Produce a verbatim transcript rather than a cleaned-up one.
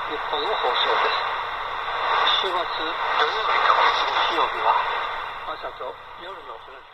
日本の放送です。週末土曜日と日曜日は朝と夜のお話